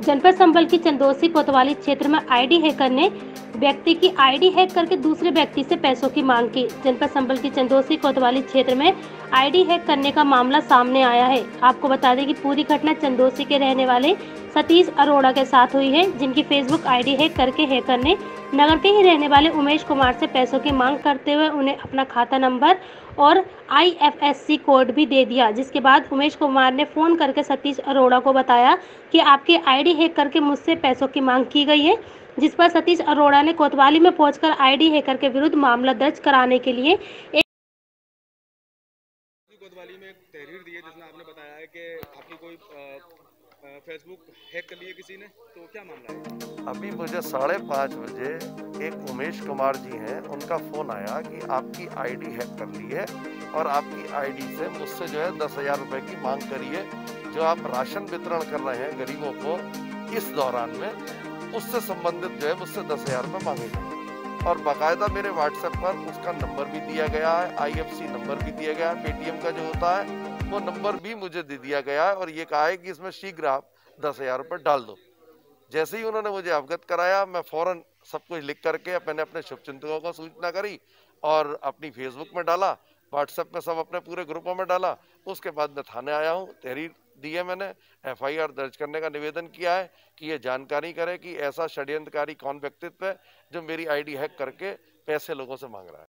जनपद संबल की चंदोसी कोतवाली क्षेत्र में आईडी हैकर ने व्यक्ति की आईडी हैक करके दूसरे व्यक्ति से पैसों की मांग की। जनपद संबल की चंदोसी कोतवाली क्षेत्र में आईडी हैक करने का मामला सामने आया है। आपको बता दें कि पूरी घटना चंदोसी के रहने वाले सतीश अरोड़ा के साथ हुई है, जिनकी फेसबुक आईडी हैक करके हैकर ने नगर के ही रहने वाले उमेश कुमार से पैसों की मांग करते हुए उन्हें अपना खाता नंबर और IFSC कोड भी दे दिया, जिसके बाद उमेश कुमार ने फोन करके सतीश अरोड़ा को बताया कि आपके आईडी हैक करके मुझसे पैसों की मांग की गई है, जिस पर सतीश अरोड़ा ने कोतवाली में पहुंचकर आईडी हैकर के विरुद्ध मामला दर्ज कराने के लिए कोतवाली में एक तहरीर दी है जिसमें आपने बताया है कि आपकी कोई फेसबुक हैक कर ली है किसी ने, तो क्या मामला है? अभी मुझे 5:30 बजे एक उमेश कुमार जी हैं, उनका फ़ोन आया कि आपकी आईडी हैक कर ली है और आपकी आईडी से मुझसे जो है 10,000 रुपये की मांग करी है, जो आप राशन वितरण कर रहे हैं गरीबों को इस दौरान में, उससे संबंधित जो है मुझसे 10,000 रुपये मांगे गए और बाकायदा मेरे व्हाट्सएप पर उसका नंबर भी दिया गया है, IFC नंबर भी दिया गया है, पेटीएम का जो होता है वो नंबर भी मुझे दे दिया गया है और ये कहा है कि इसमें शीघ्र आप 10,000 रुपये डाल दो। जैसे ही उन्होंने मुझे अवगत कराया, मैं फौरन सब कुछ लिख करके मैंने अपने शुभचिंतकों को सूचना करी और अपनी फेसबुक में डाला, व्हाट्सएप में सब अपने पूरे ग्रुपों में डाला। उसके बाद मैं थाने आया हूँ, तहरीर दी है, मैंने FIR दर्ज करने का निवेदन किया है कि ये जानकारी करे कि ऐसा षड्यंत्रकारी कौन व्यक्तित्व है जो मेरी आईडी हैक करके पैसे लोगों से मांग रहा है।